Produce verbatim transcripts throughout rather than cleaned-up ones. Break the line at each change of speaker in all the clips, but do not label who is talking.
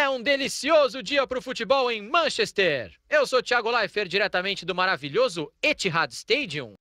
um delicioso dia para o futebol em Manchester. Eu sou Thiago Leifert, diretamente do maravilhoso Etihad Stadium.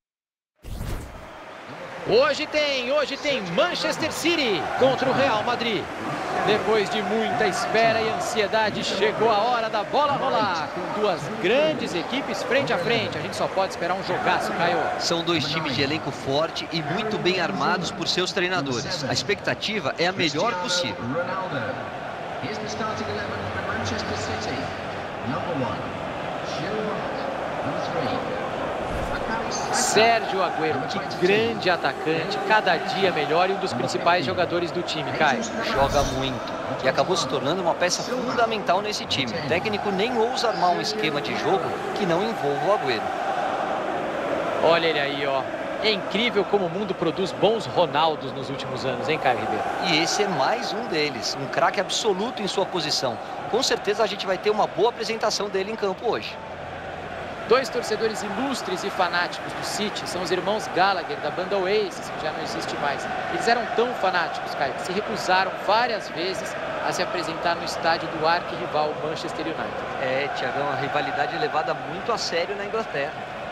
Hoje tem, hoje tem Manchester City contra o Real Madrid. Depois de muita espera e ansiedade, chegou a hora da bola rolar. Com duas grandes equipes frente a frente. A gente só pode esperar um jogaço, Caio.
São dois times de elenco forte e muito bem armados por seus treinadores. A expectativa é a melhor possível.
Here's the starting eleven for Manchester City. Number one, Giroud. Number three,
Sérgio Agüero, que grande atacante, cada dia melhor e um dos principais jogadores do time, Caio.
Joga muito e acabou se tornando uma peça fundamental nesse time. O técnico nem ousa armar um esquema de jogo que não envolva o Agüero.
Olha ele aí, ó. É incrível como o mundo produz bons Ronaldos nos últimos anos, hein, Caio Ribeiro?
E esse é mais um deles, um craque absoluto em sua posição. Com certeza a gente vai ter uma boa apresentação dele em campo hoje.
Dois torcedores ilustres e fanáticos do City são os irmãos Gallagher, da banda Oasis, que já não existe mais. Eles eram tão fanáticos, Caio, que se recusaram várias vezes a se apresentar no estádio do arquirrival Manchester United.
É, Thiagão, a rivalidade é levada muito a sério na Inglaterra.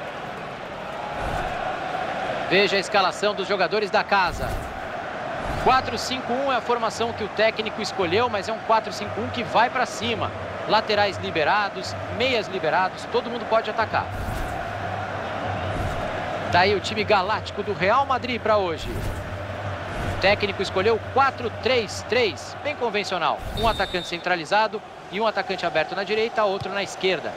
Veja a escalação dos jogadores da casa. quatro cinco um é a formação que o técnico escolheu, mas é um quatro cinco um que vai para cima. Laterais liberados, meias liberados, todo mundo pode atacar. Tá aí o time galáctico do Real Madrid para hoje. O técnico escolheu quatro três três, bem convencional. Um atacante centralizado e um atacante aberto na direita, outro na esquerda.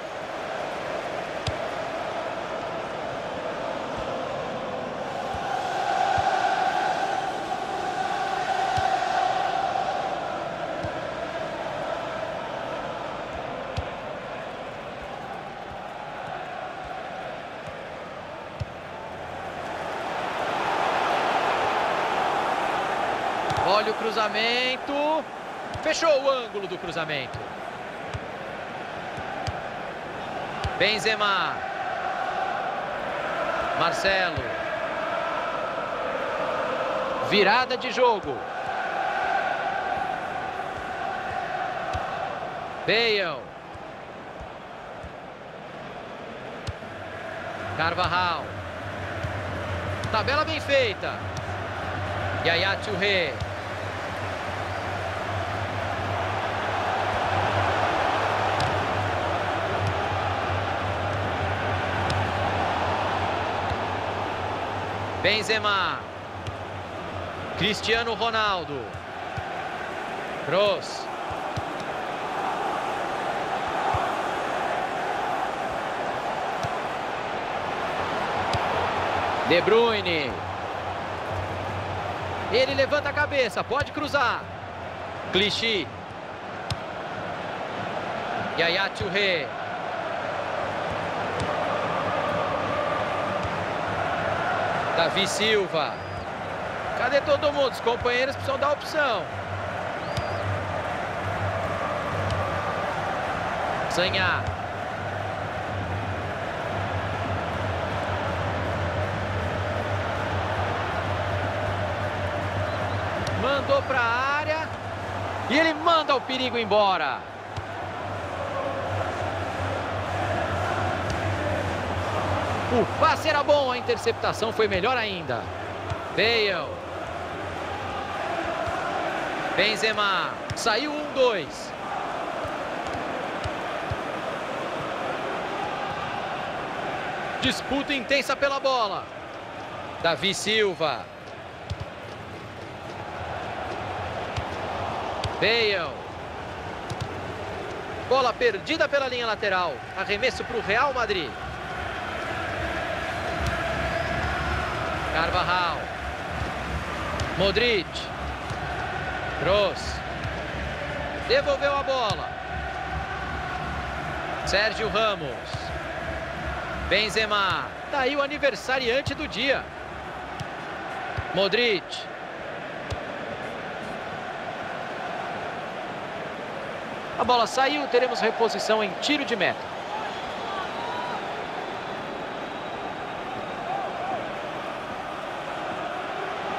Olha o cruzamento. Fechou o ângulo do cruzamento. Benzema. Marcelo. Virada de jogo. Bale. Carvajal. Tabela bem feita. Yaya Touré. Benzema. Cristiano Ronaldo. Kroos. De Bruyne. Ele levanta a cabeça, pode cruzar. Clichy. Yaya Touré. Davi Silva. Cadê todo mundo? Os companheiros precisam dar opção. Sanhá. Mandou para a área. E ele manda o perigo embora. O passe era bom, a interceptação foi melhor ainda. Bale. Benzema. Saiu um dois. Disputa intensa pela bola. Davi Silva. Bale. Bola perdida pela linha lateral. Arremesso para o Real Madrid. Carvajal. Modric. Kroos. Devolveu a bola. Sérgio Ramos. Benzema. Tá aí o aniversariante do dia. Modric. A bola saiu, teremos reposição em tiro de meta.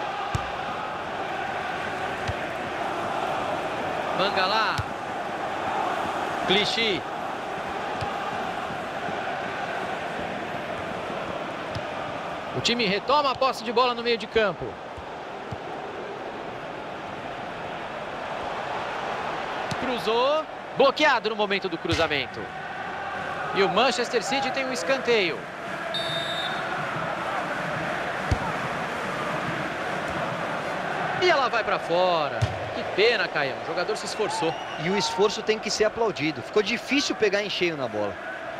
Mangala. Clichy. O time retoma a posse de bola no meio de campo. Cruzou. Bloqueado no momento do cruzamento. E o Manchester City tem um escanteio. E ela vai para fora. Que pena, Caião. O jogador se esforçou.
E o esforço tem que ser aplaudido. Ficou difícil pegar em cheio na bola.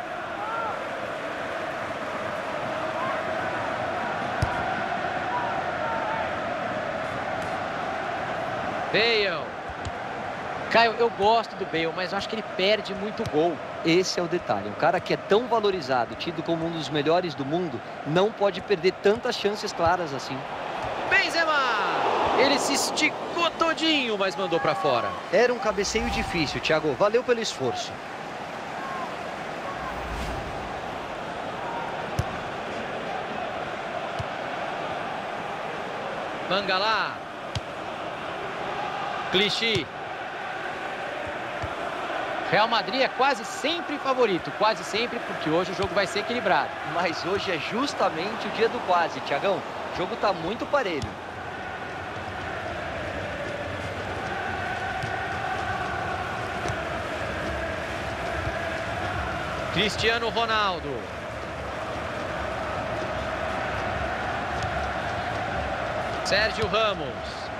Bale. Caio, eu gosto do Bale, mas eu acho que ele perde muito gol.
Esse é o detalhe. Um cara que é tão valorizado, tido como um dos melhores do mundo, não pode perder tantas chances claras assim.
Benzema! Ele se esticou todinho, mas mandou para fora.
Era um cabeceio difícil, Thiago. Valeu pelo esforço.
Mangala. Clichy. Real Madrid é quase sempre favorito, quase sempre, porque hoje o jogo vai ser equilibrado.
Mas hoje é justamente o dia do quase, Thiagão. O jogo tá muito parelho.
Cristiano Ronaldo. Sérgio Ramos.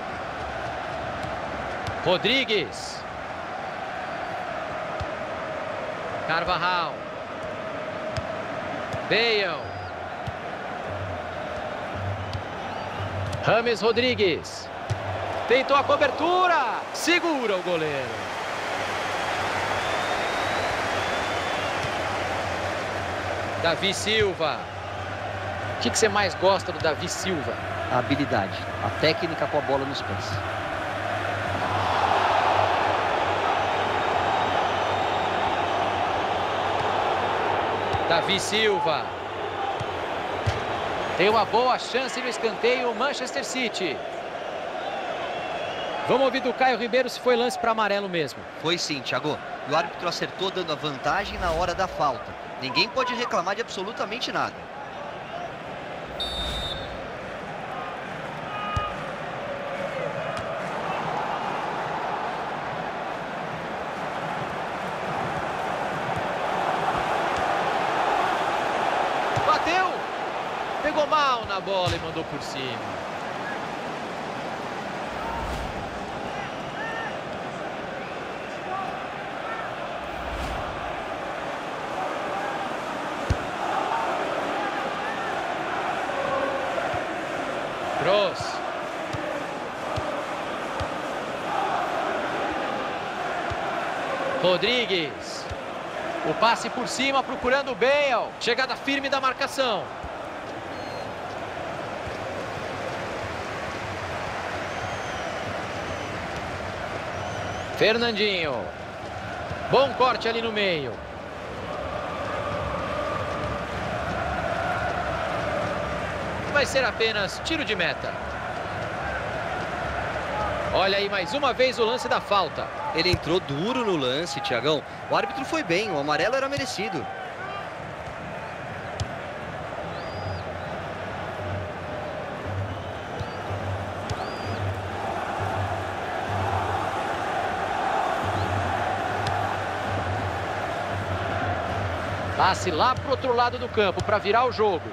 Rodrigues. Carvajal. Bale. James Rodrigues. Tentou a cobertura. Segura o goleiro. Davi Silva. O que, que você mais gosta do Davi Silva?
A habilidade, a técnica com a bola nos pés.
Davi Silva. Tem uma boa chance no escanteio o Manchester City. Vamos ouvir do Caio Ribeiro se foi lance para amarelo mesmo.
Foi sim, Thiago. E o árbitro acertou dando a vantagem na hora da falta. Ninguém pode reclamar de absolutamente nada.
Bateu! Pegou mal na bola e mandou por cima. Kroos. Rodrigues. O passe por cima procurando o Bale. Chegada firme da marcação. Fernandinho. Bom corte ali no meio. Vai ser apenas tiro de meta. Olha aí mais uma vez o lance da falta.
Ele entrou duro no lance, Thiagão. O árbitro foi bem, o amarelo era merecido.
Passe lá pro outro lado do campo para virar o jogo.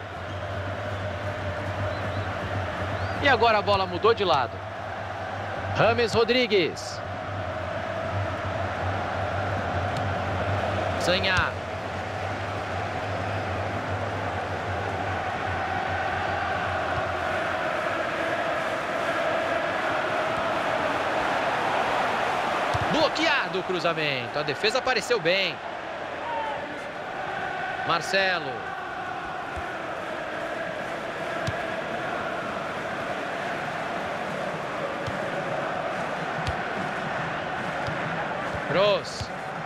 E agora a bola mudou de lado. James Rodrigues. Zanha. Bloqueado o cruzamento. A defesa apareceu bem. Marcelo. Kroos.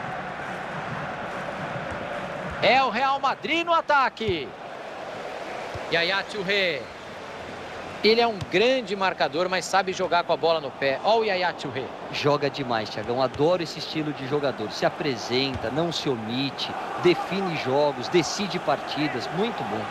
É o Real Madrid no ataque. Yaya Touré. Ele é um grande marcador, mas sabe jogar com a bola no pé. Olha o Yaya Touré.
Joga demais, Thiagão. Adoro esse estilo de jogador. Se apresenta, não se omite, define jogos, decide partidas. Muito bom.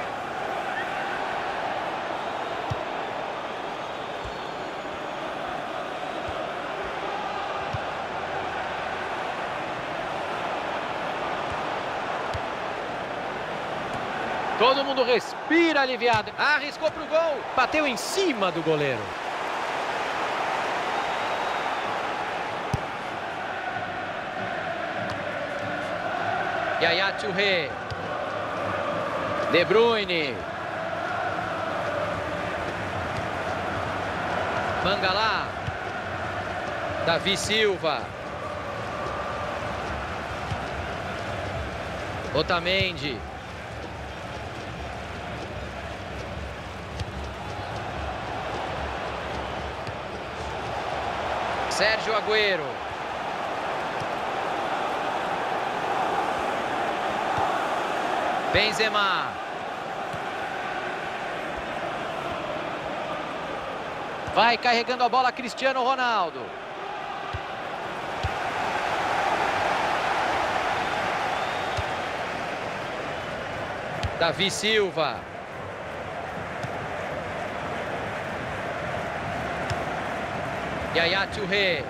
Todo mundo respira aliviado. Arriscou pro gol. Bateu em cima do goleiro. Yaya Touré. De Bruyne. Mangala. Davi Silva. Otamendi. Sérgio Agüero. Benzema. Vai carregando a bola Cristiano Ronaldo. Davi Silva. Yaya Touré.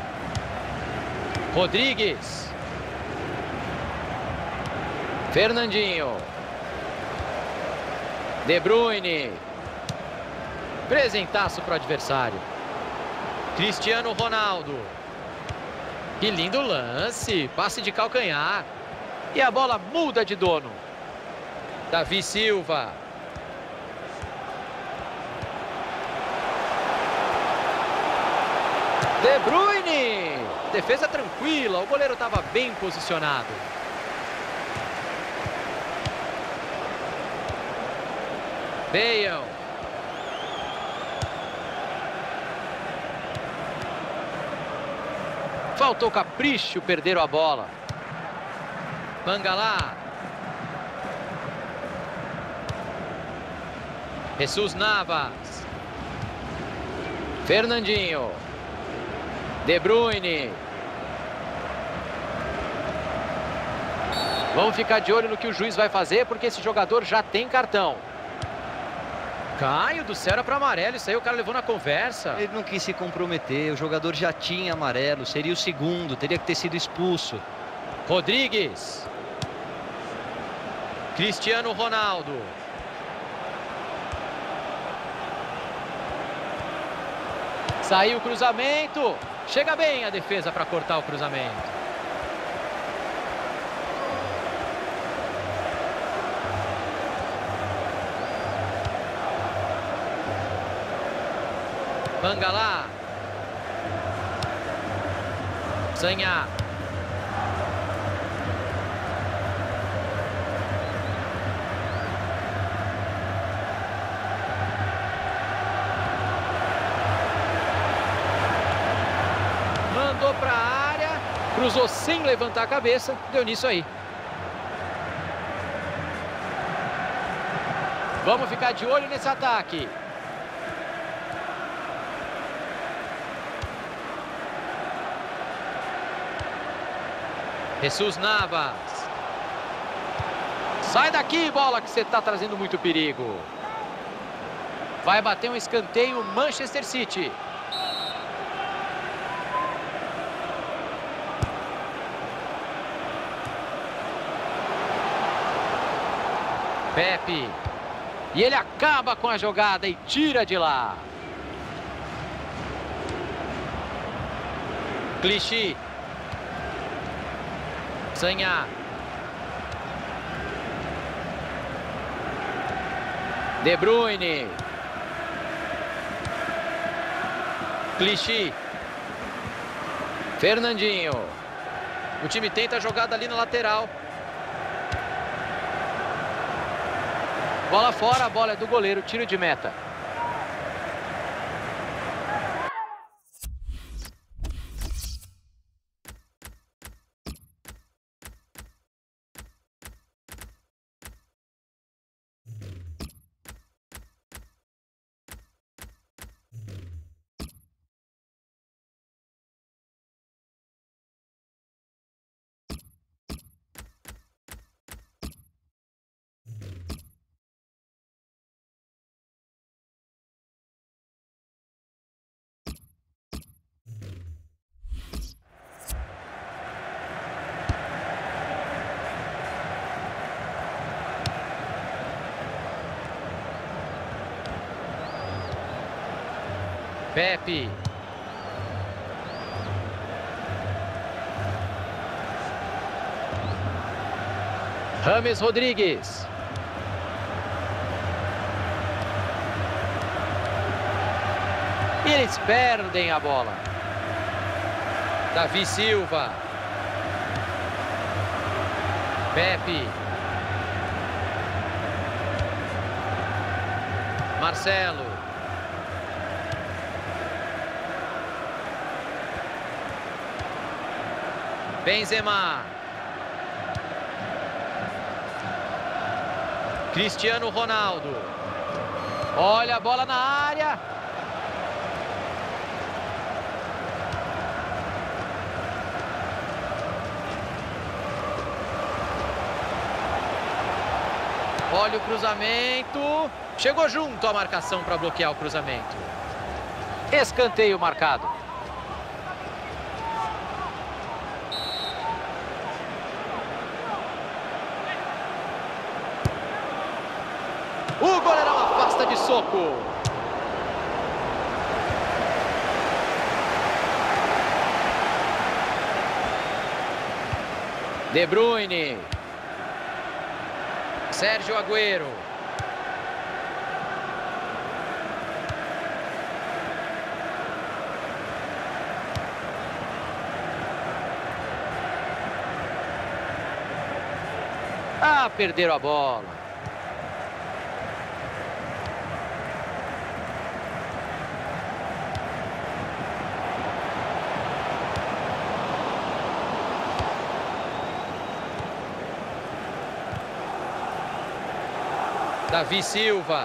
Rodrigues. Fernandinho. De Bruyne. Presentaço para o adversário. Cristiano Ronaldo. Que lindo lance. Passe de calcanhar. E a bola muda de dono. Davi Silva. De Bruyne. Defesa tranquila. O goleiro estava bem posicionado. Bale. Faltou capricho, perderam a bola. Mangala. Jesus Navas. Fernandinho. De Bruyne. Vamos ficar de olho no que o juiz vai fazer, porque esse jogador já tem cartão. Caio do céu, era para amarelo. Isso aí o cara levou na conversa.
Ele não quis se comprometer. O jogador já tinha amarelo. Seria o segundo. Teria que ter sido expulso.
Rodrigues. Cristiano Ronaldo. Saiu o cruzamento. Chega bem a defesa para cortar o cruzamento. Mangala. Zanha. Mandou para a área. Cruzou sem levantar a cabeça. Deu nisso aí. Vamos ficar de olho nesse ataque. Jesus Navas. Sai daqui, bola, que você está trazendo muito perigo. Vai bater um escanteio Manchester City. Pepe. E ele acaba com a jogada e tira de lá. Clichy. Zanha. De Bruyne. Clichy. Fernandinho. O time tenta a jogada ali na lateral. Bola fora, a bola é do goleiro, tiro de meta. Pepe. James Rodrigues. E eles perdem a bola. Davi Silva. Pepe. Marcelo. Benzema. Cristiano Ronaldo. Olha a bola na área. Olha o cruzamento. Chegou junto a marcação para bloquear o cruzamento. Escanteio marcado. O goleirão afasta de soco. De Bruyne. Sérgio Agüero. Ah, perderam a bola. Davi Silva.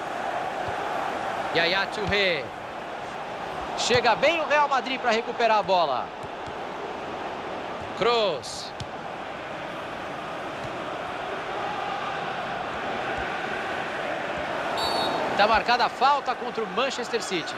Yaya Touré. Chega bem o Real Madrid para recuperar a bola. Kroos. Está marcada a falta contra o Manchester City.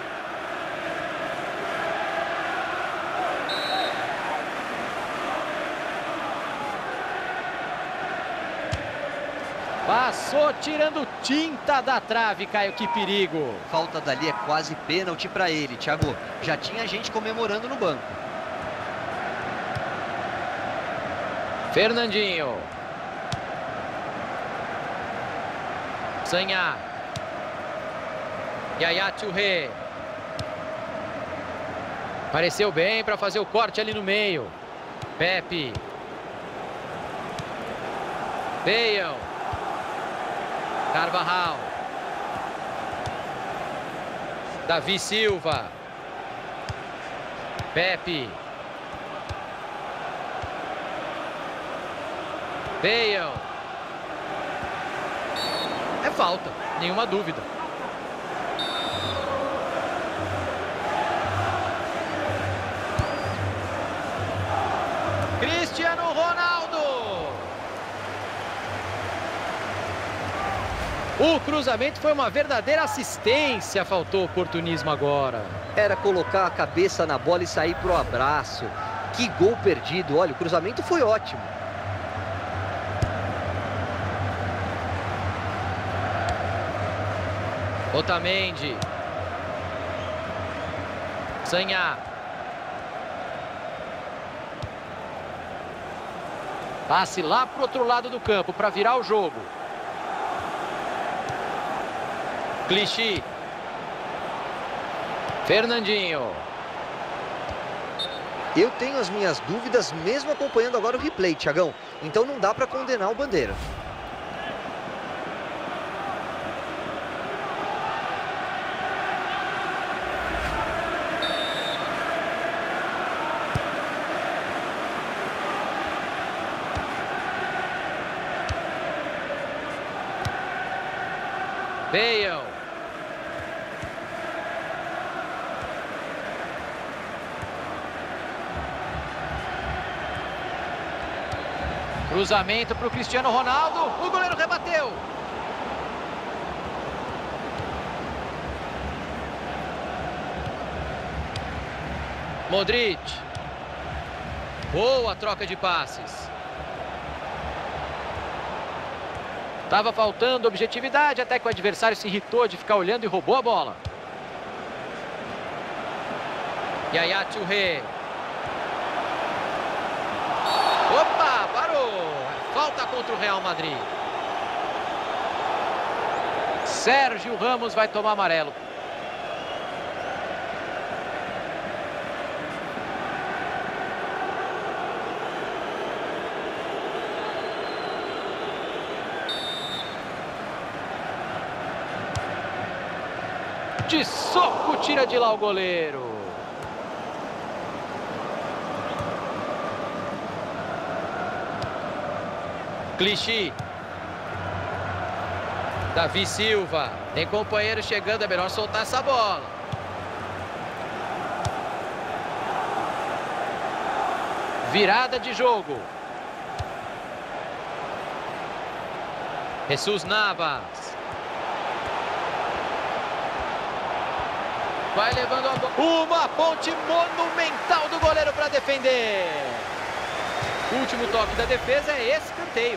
Passou tirando tinta da trave, Caio, que perigo.
Falta dali é quase pênalti para ele, Thiago. Já tinha gente comemorando no banco.
Fernandinho. Sanha. Yaya Touré. Pareceu bem para fazer o corte ali no meio. Pepe. Bale. Carvajal. Davi Silva. Pepe. Bale. É falta, nenhuma dúvida. Cristiano Ronaldo. O cruzamento foi uma verdadeira assistência, faltou oportunismo agora.
Era colocar a cabeça na bola e sair pro abraço. Que gol perdido, olha, o cruzamento foi ótimo.
Otamendi. Sanha. Passe lá pro outro lado do campo para virar o jogo. Clichy. Fernandinho.
Eu tenho as minhas dúvidas mesmo acompanhando agora o replay, Thiagão. Então não dá para condenar o Bandeira.
Bale. Cruzamento para o Cristiano Ronaldo. O goleiro rebateu. Modric. Boa troca de passes. Estava faltando objetividade até que o adversário se irritou de ficar olhando e roubou a bola. Yaya Touré. Opa, parou. Falta contra o Real Madrid. Sérgio Ramos vai tomar amarelo. De soco, tira de lá o goleiro. Clichy. Davi Silva. Tem companheiro chegando, é melhor soltar essa bola. Virada de jogo. Jesus Navas. Vai levando a bola. Uma ponte monumental do goleiro para defender. O último toque da defesa é escanteio.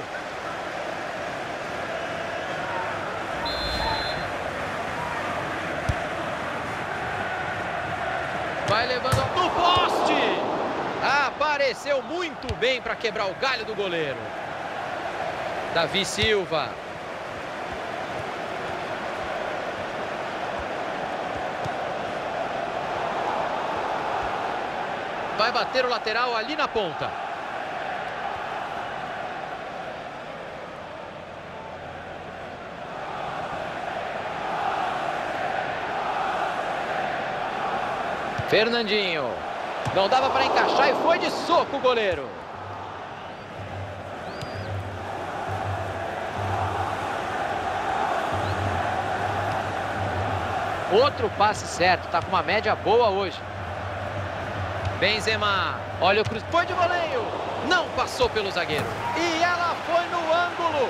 Vai levando no poste. Apareceu muito bem para quebrar o galho do goleiro. Davi Silva. Vai bater o lateral ali na ponta. Fernandinho. Não dava para encaixar e foi de soco o goleiro. Outro passe certo. Tá com uma média boa hoje. Benzema. Olha o cruz. Foi de voleio. Não passou pelo zagueiro. E ela foi no ângulo.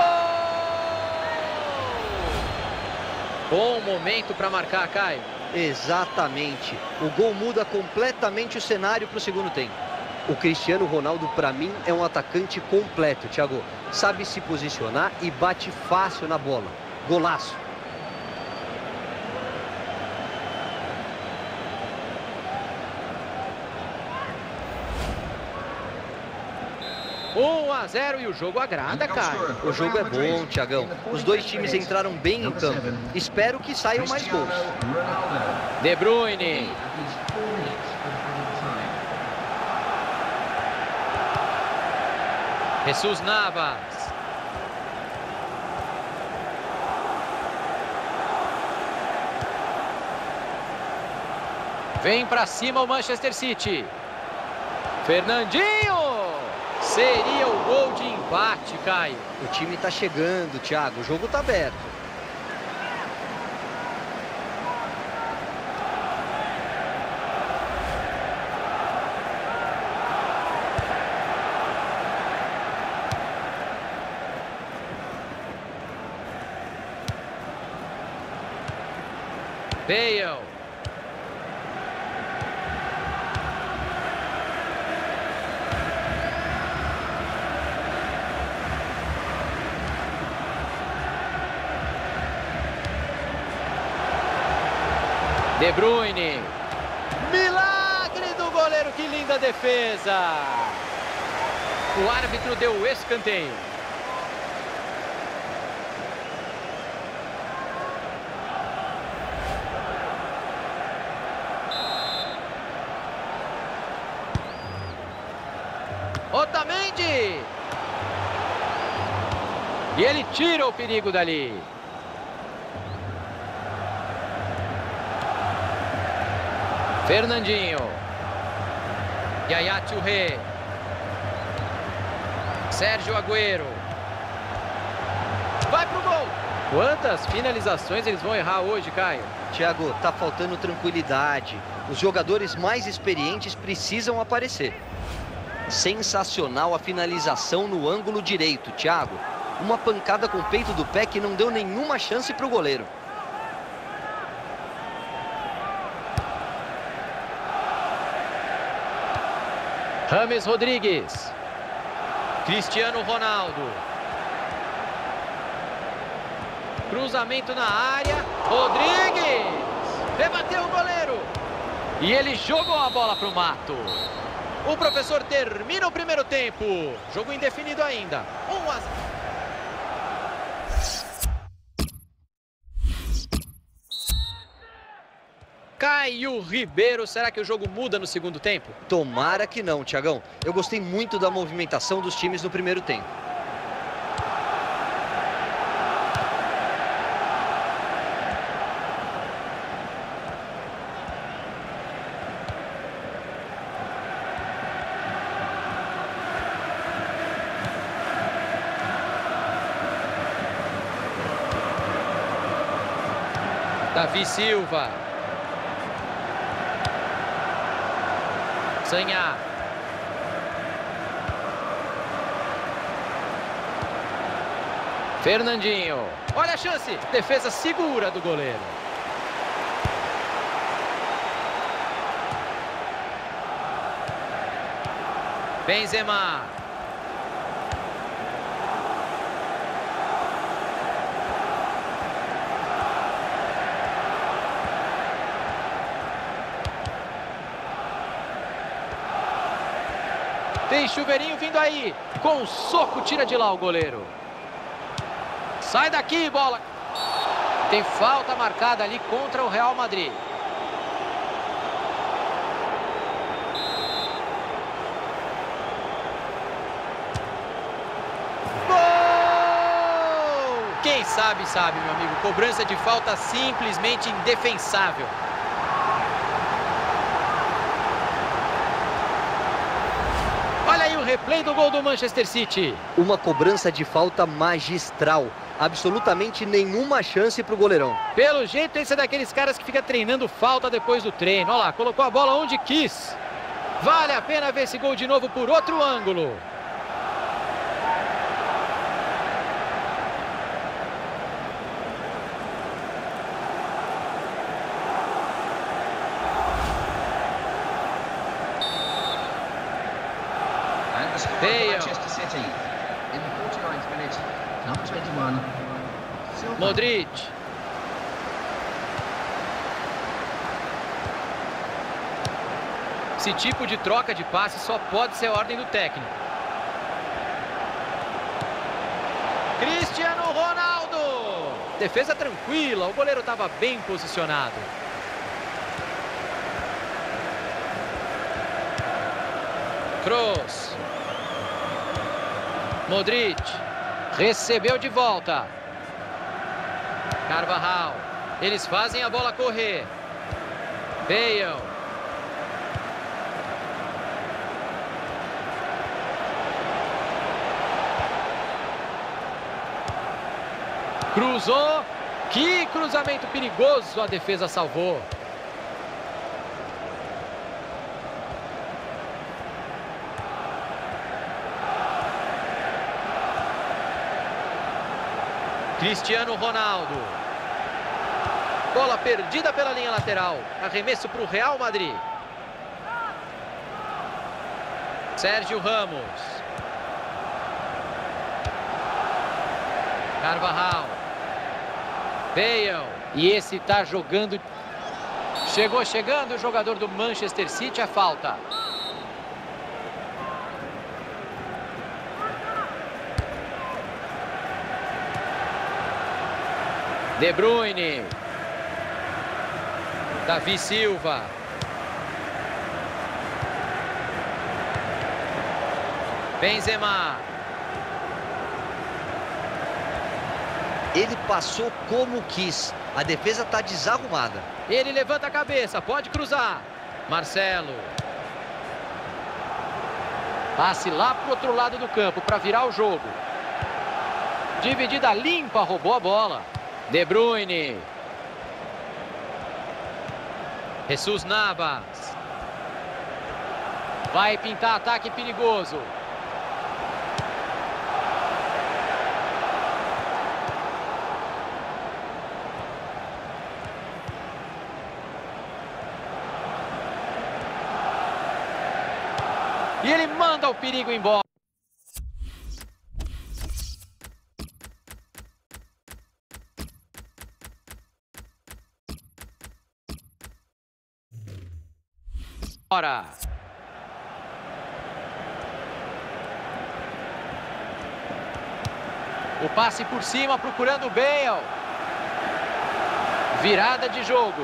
Gol! Bom momento para marcar, Caio.
Exatamente. O gol muda completamente o cenário para o segundo tempo. O Cristiano Ronaldo, para mim, é um atacante completo, Thiago. Sabe se posicionar e bate fácil na bola. Golaço.
um a zero e o jogo agrada, cara.
O jogo é bom, Thiagão. Os dois times entraram bem em campo. Espero que saiam mais gols.
De Bruyne. Jesus Navas. Vem pra cima o Manchester City. Fernandinho. Seria o gol de empate, Caio.
O time tá chegando, Thiago. O jogo tá aberto.
Bale. De Bruyne. Milagre do goleiro, que linda defesa. O árbitro deu o escanteio. Otamendi. E ele tira o perigo dali. Fernandinho. Yaya Touré. Sérgio Agüero. Vai pro gol. Quantas finalizações eles vão errar hoje, Caio?
Thiago, tá faltando tranquilidade. Os jogadores mais experientes precisam aparecer. Sensacional a finalização no ângulo direito, Thiago. Uma pancada com o peito do pé que não deu nenhuma chance pro goleiro.
James Rodrigues. Cristiano Ronaldo. Cruzamento na área. Rodrigues. Rebateu o goleiro. E ele jogou a bola para o mato. O professor termina o primeiro tempo. Jogo indefinido ainda. um a zero. Caio Ribeiro, será que o jogo muda no segundo tempo?
Tomara que não, Thiagão. Eu gostei muito da movimentação dos times no primeiro tempo.
Davi Silva. Sanha. Fernandinho. Olha a chance. Defesa segura do goleiro. Benzema. Tem chuveirinho vindo aí. Com um soco, tira de lá o goleiro. Sai daqui, bola. Tem falta marcada ali contra o Real Madrid. Gol! Quem sabe, sabe, meu amigo. Cobrança de falta simplesmente indefensável. Olha aí o replay do gol do Manchester City.
Uma cobrança de falta magistral. Absolutamente nenhuma chance para o goleirão.
Pelo jeito, esse é daqueles caras que fica treinando falta depois do treino. Olha lá, colocou a bola onde quis. Vale a pena ver esse gol de novo por outro ângulo.
Manchester City in the forty-ninth minute, number twenty-one, Silva.
Modric. Esse tipo de troca de passe só pode ser ordem do técnico. Cristiano Ronaldo. Defesa tranquila, o goleiro estava bem posicionado. Kroos. Modric. Recebeu de volta. Carvajal. Eles fazem a bola correr. Bale. Cruzou. Que cruzamento perigoso, a defesa salvou. Cristiano Ronaldo. Bola perdida pela linha lateral. Arremesso para o Real Madrid. Sérgio Ramos. Carvajal. Bale. E esse tá jogando. Chegou chegando o jogador do Manchester City, a falta. De Bruyne. Davi Silva. Benzema.
Ele passou como quis. A defesa está desarrumada.
Ele levanta a cabeça, pode cruzar. Marcelo. Passe lá para o outro lado do campo para virar o jogo. Dividida limpa, roubou a bola. De Bruyne. Jesus Navas. Vai pintar ataque perigoso. E ele manda o perigo embora. Fora. O passe por cima, procurando o Bale. Virada de jogo.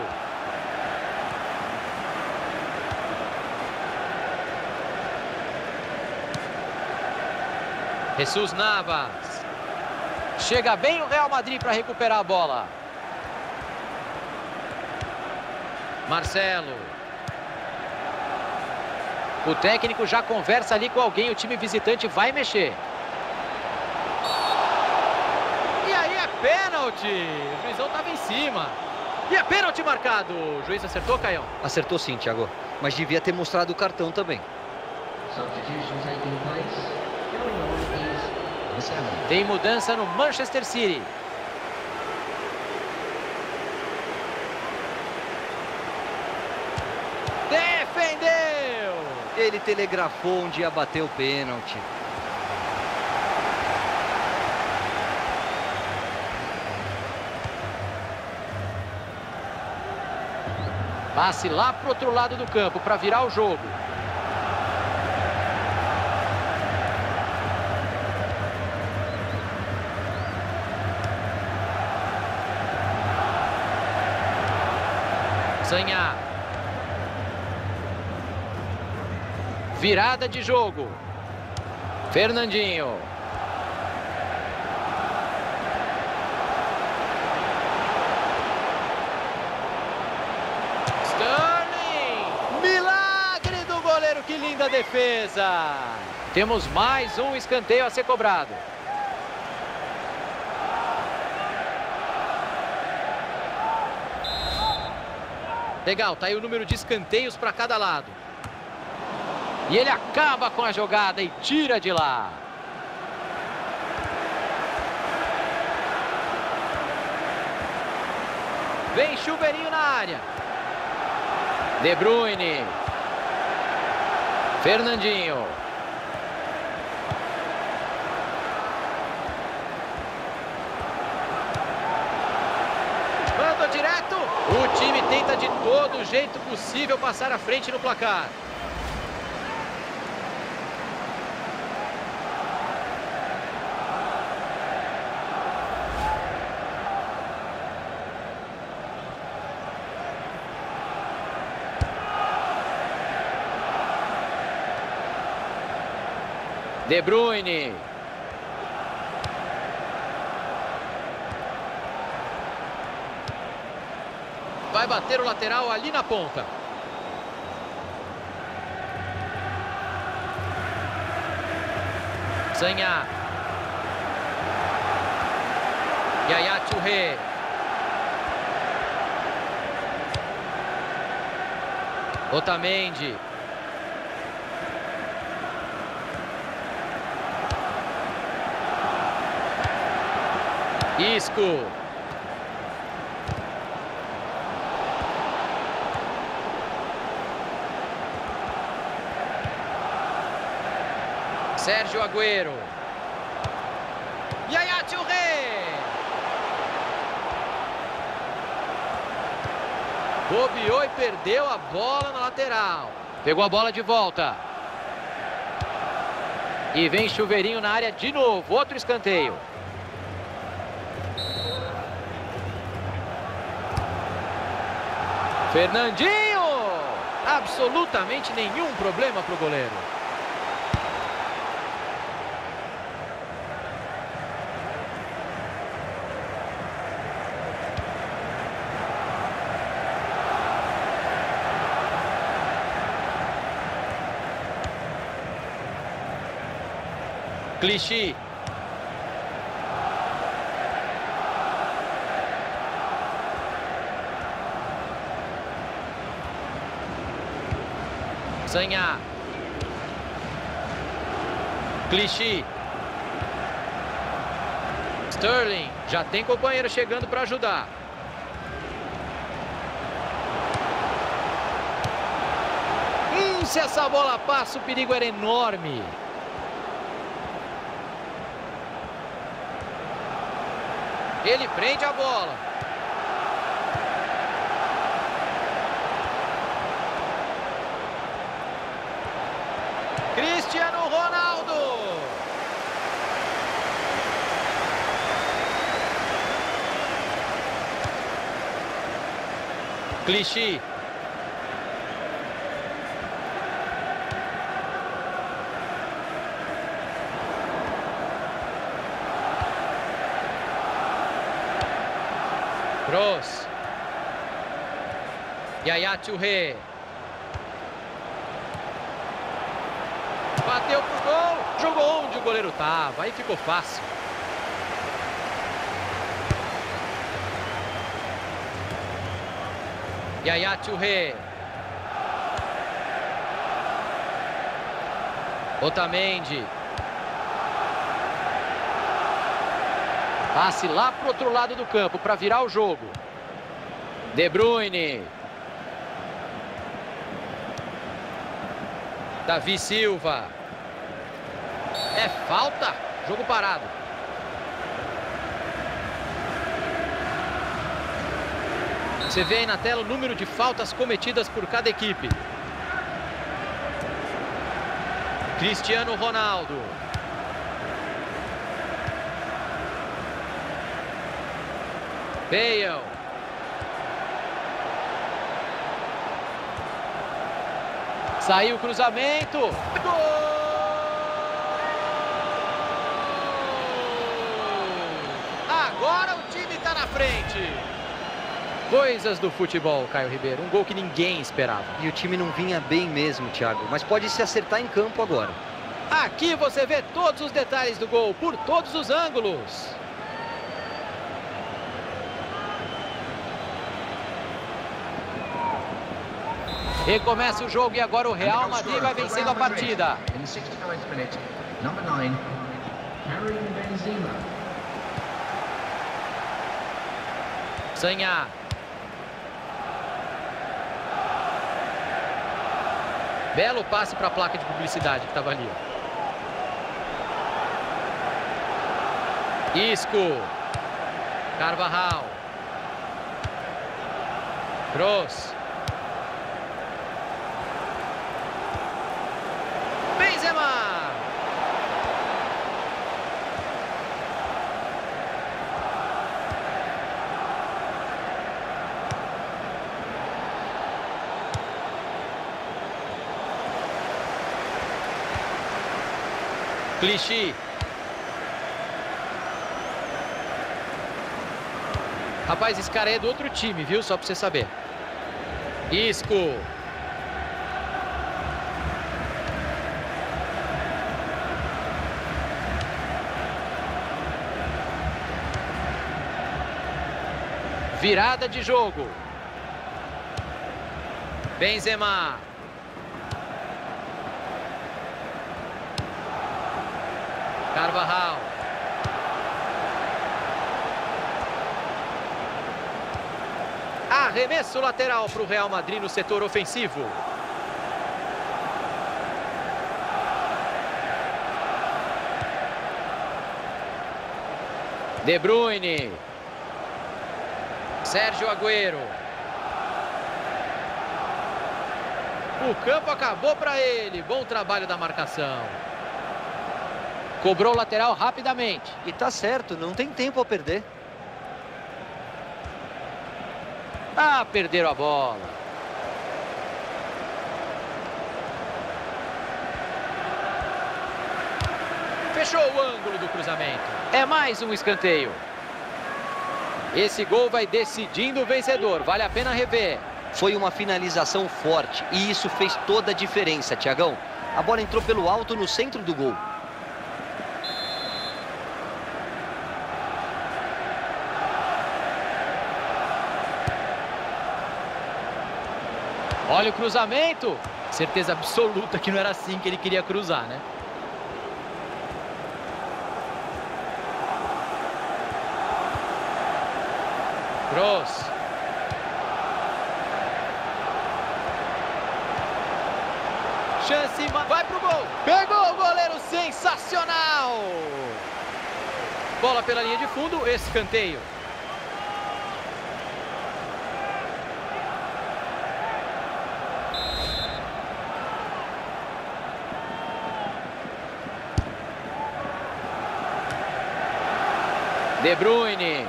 Jesus Navas. Chega bem o Real Madrid para recuperar a bola. Marcelo. O técnico já conversa ali com alguém, o time visitante vai mexer. E aí é pênalti. O juizão estava em cima. E é pênalti marcado. O juiz acertou, Caião?
Acertou sim, Thiago. Mas devia ter mostrado o cartão também.
Substitution taking place. Going on is the seven.
Tem mudança no Manchester City. Defendeu!
Ele telegrafou onde ia bater o pênalti.
Passe lá pro outro lado do campo para virar o jogo. Zanha. Virada de jogo. Fernandinho. Sterling. Milagre do goleiro, que linda defesa. Temos mais um escanteio a ser cobrado. Legal, tá aí o número de escanteios para cada lado. E ele acaba com a jogada e tira de lá. Vem chuveirinho na área. De Bruyne. Fernandinho. Mandou direto. O time tenta de todo jeito possível passar à frente no placar. De Bruyne. Vai bater o lateral ali na ponta. Zanha. Yaya Touré. Otamendi. Isco. Sérgio Agüero. Yaya Touré. Bobeou e perdeu a bola na lateral. Pegou a bola de volta. E vem chuveirinho na área de novo. Outro escanteio. Fernandinho! Absolutamente nenhum problema para o goleiro. Clichy. Zanha. Clichy. Sterling. Já tem companheiro chegando para ajudar. Hum, se essa bola passa, o perigo era enorme. Ele prende a bola. Cristiano Ronaldo. Clichy. Kroos. Yaya Touré. Bateu pro gol. Jogou onde o goleiro tava. Aí ficou fácil. Yaya Touré. Otamendi. Passe lá pro outro lado do campo para virar o jogo. De Bruyne. Davi Silva. É falta. Jogo parado. Você vê aí na tela o número de faltas cometidas por cada equipe. Cristiano Ronaldo. Bale. Saiu o cruzamento. Gol! Agora o time está na frente. Coisas do futebol, Caio Ribeiro. Um gol que ninguém esperava.
E o time não vinha bem mesmo, Thiago. Mas pode se acertar em campo agora.
Aqui você vê todos os detalhes do gol, por todos os ângulos. Recomeça o jogo e agora o Real Madrid vai vencendo a partida. Sanha. Belo passe para a placa de publicidade que estava ali. Isco. Carvajal. Kroos. Benzema. Clichy. Rapaz, esse cara é do outro time, viu? Só pra você saber. Isco. Virada de jogo. Benzema. Carvajal. Arremesso lateral para o Real Madrid no setor ofensivo. De Bruyne. Sérgio Agüero. O campo acabou para ele. Bom trabalho da marcação. Cobrou o lateral rapidamente.
E tá certo, não tem tempo a perder.
Ah, perderam a bola. Fechou o ângulo do cruzamento. É mais um escanteio. Esse gol vai decidindo o vencedor. Vale a pena rever.
Foi uma finalização forte e isso fez toda a diferença, Thiagão. A bola entrou pelo alto no centro do gol.
Olha o cruzamento. Certeza absoluta que não era assim que ele queria cruzar, né? Kroos. Chance, vai pro gol. Pegou o goleiro, sensacional. Bola pela linha de fundo, escanteio. De Bruyne.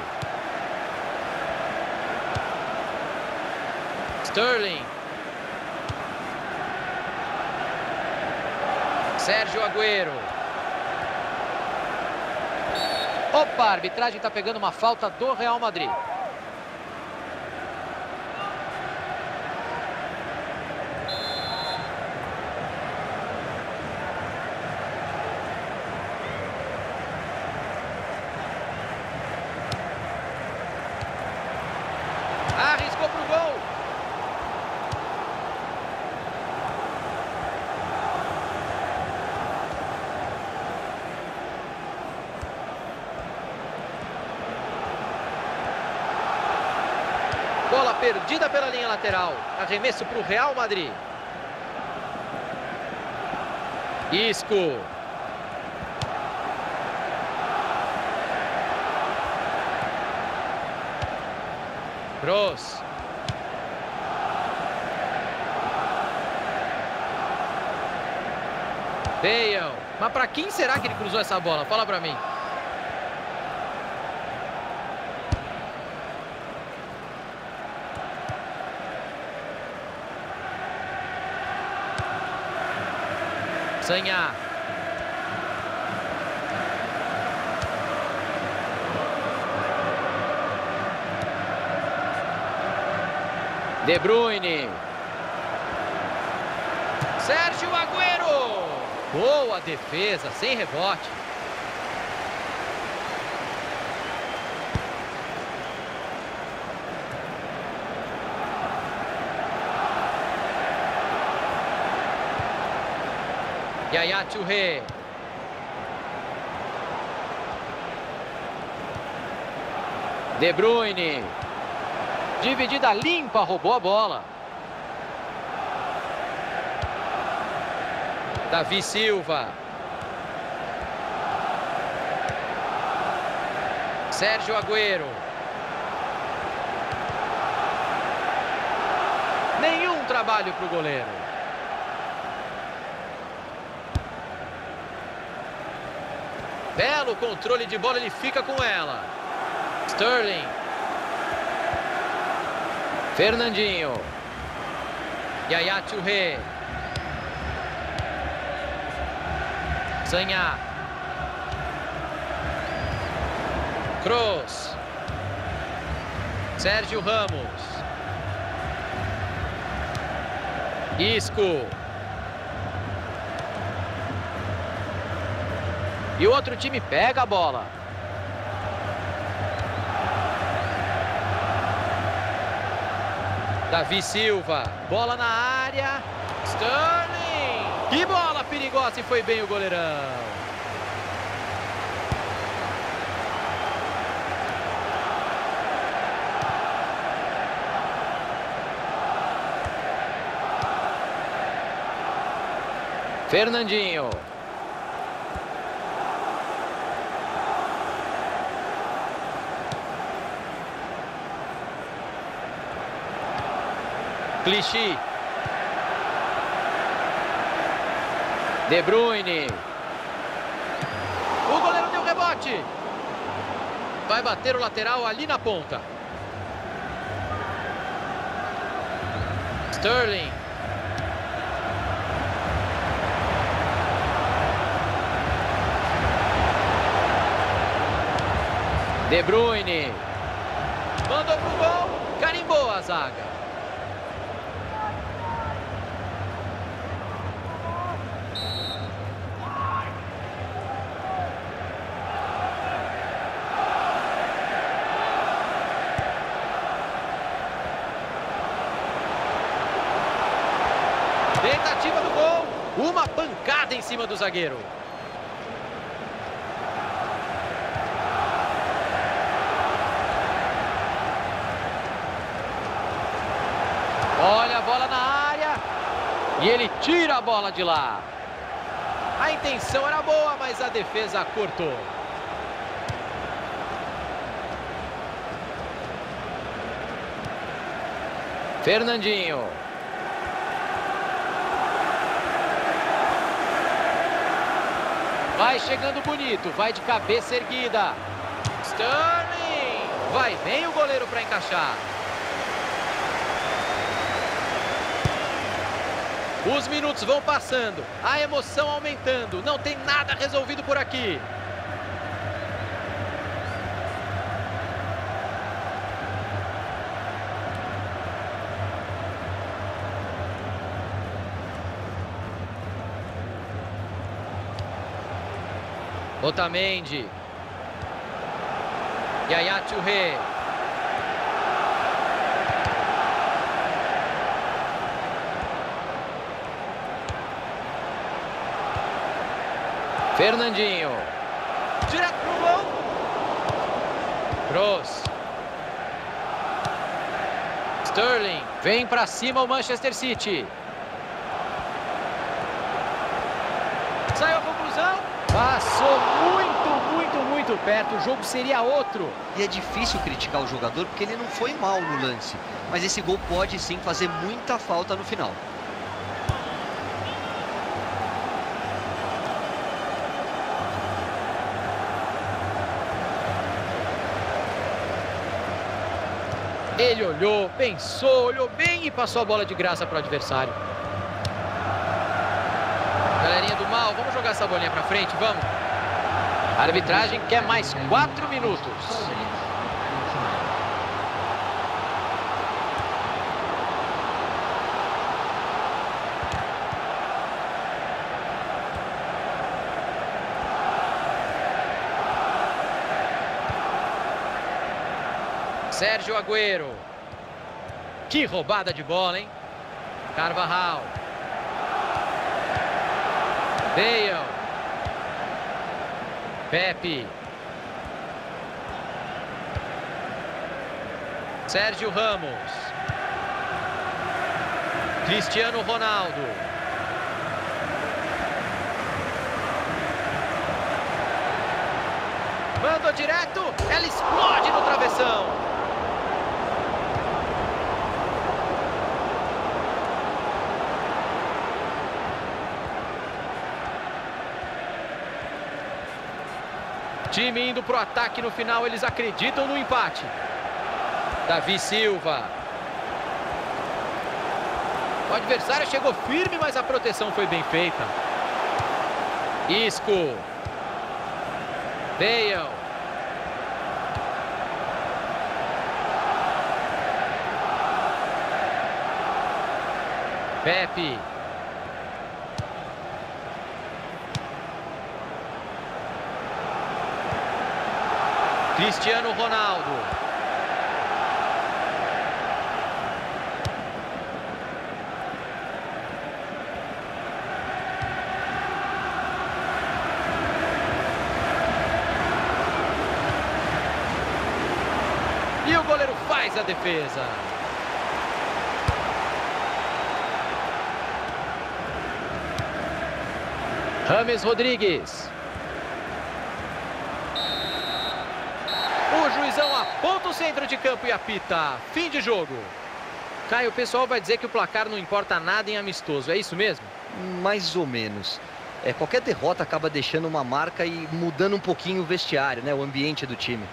Sterling. Sérgio Agüero. Opa, a arbitragem está pegando uma falta do Real Madrid. Arriscou pro gol. Bola perdida pela linha lateral. Arremesso para o Real Madrid. Isco. Kroos. Bale. Mas para quem será que ele cruzou essa bola? Fala para mim. Sanha. De Bruyne. Sérgio Agüero. Boa defesa, sem rebote. Yaya Touré. De Bruyne. Dividida limpa, roubou a bola. Davi Silva. Sérgio Agüero. Nenhum trabalho para o goleiro. Belo controle de bola, ele fica com ela. Sterling. Fernandinho. Yaya Touré. Sanha. Kroos. Sérgio Ramos. Isco. E o outro time pega a bola. Davi Silva. Bola na área. Sterling. Que bola perigosa, e foi bem o goleirão. Fernandinho. Clichy. De Bruyne. O goleiro deu rebote. Vai bater o lateral ali na ponta. Sterling. De Bruyne. Mandou pro gol. Carimbou a zaga. Tentativa do gol. Uma pancada em cima do zagueiro. Olha a bola na área. E ele tira a bola de lá. A intenção era boa, mas a defesa cortou. Fernandinho. Vai chegando bonito, vai de cabeça erguida. Sterling! Vai bem o goleiro para encaixar. Os minutos vão passando, a emoção aumentando, não tem nada resolvido por aqui. Otamendi. Yaya Touré. Fernandinho. Direto pro gol. Kroos. Sterling. Vem pra cima o Manchester City. Saiu a conclusão. Passou muito, muito, muito perto. O jogo seria outro.
E é difícil criticar o jogador porque ele não foi mal no lance. Mas esse gol pode sim fazer muita falta no final.
Ele olhou, pensou, olhou bem e passou a bola de graça para o adversário. Galerinha do mal, vamos jogar essa bolinha para frente, vamos. A arbitragem quer mais quatro minutos. Sérgio Agüero. Que roubada de bola, hein? Carvajal. Bale. Pepe. Sérgio Ramos. Cristiano Ronaldo. Mandou direto. Ela explode no travessão. Time indo pro ataque no final, eles acreditam no empate. Davi Silva. O adversário chegou firme, mas a proteção foi bem feita. Isco. Bale. Pepe. Cristiano Ronaldo. E o goleiro faz a defesa. James Rodrigues. O juizão aponta o centro de campo e apita. Fim de jogo. Caio, o pessoal vai dizer que o placar não importa nada em amistoso. É isso mesmo?
Mais ou menos. É, qualquer derrota acaba deixando uma marca e mudando um pouquinho o vestiário, né? O ambiente do time.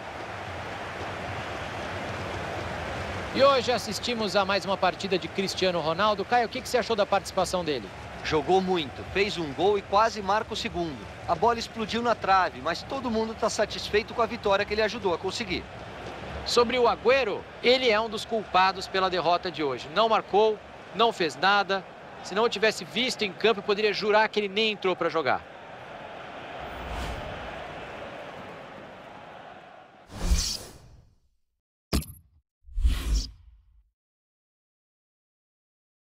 E hoje assistimos a mais uma partida de Cristiano Ronaldo. Caio, o que você achou da participação dele?
Jogou muito, fez um gol e quase marca o segundo. A bola explodiu na trave, mas todo mundo está satisfeito com a vitória que ele ajudou a conseguir.
Sobre o Agüero, ele é um dos culpados pela derrota de hoje. Não marcou, não fez nada. Se não o tivesse visto em campo, eu poderia jurar que ele nem entrou para jogar.